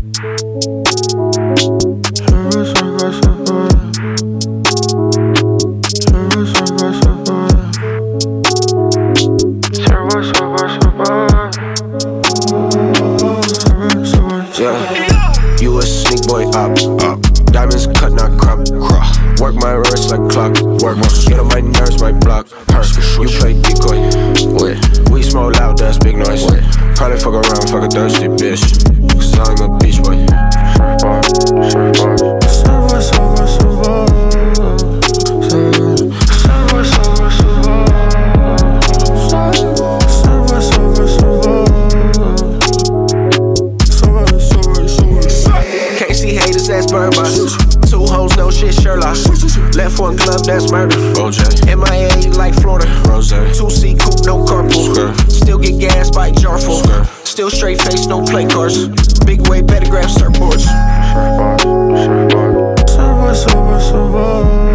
Yeah, you a sneak boy up. Diamonds cut, not crop. Work my wrist like clock. Work, get on my nerves, my block. You play decoy. We smoke loud, that's big noise. Probably fuck around, fuck a thirsty bitch. Cause I'm a beach boy. Can't see haters, that's Burma. Two hoes, no shit, Sherlock. Left one glove, that's murder. OJ. In my head, you like Florida. Rose. 2C coupe, no carpool. Still get gas by jar full. Still straight face, no play cards. Big way, better grab surfboards. Surfboard.